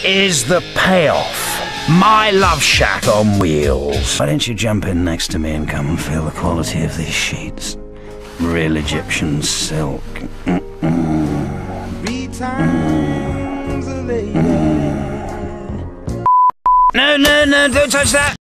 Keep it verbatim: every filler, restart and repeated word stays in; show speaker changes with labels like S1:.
S1: is the payoff. My love shack on wheels. Why don't you jump in next to me and come and feel the quality of these sheets? Real Egyptian silk. Mm-mm. Three times a lady. No, no, no, don't touch that.